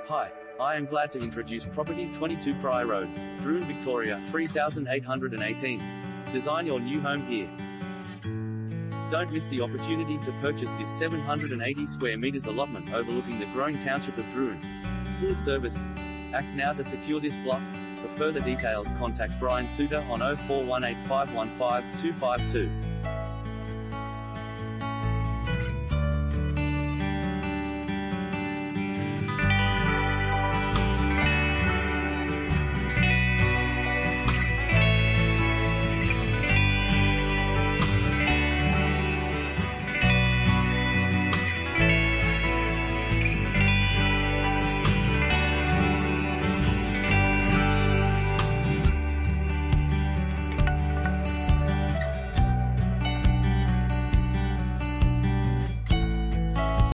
Hi, I am glad to introduce property 22 Pryor Road, Drouin, Victoria 3818. Design your new home here. Don't miss the opportunity to purchase this 780 square meters allotment overlooking the growing township of Drouin. Full serviced. Act now to secure this block. For further details, contact Brian Suter on 0418 515 252.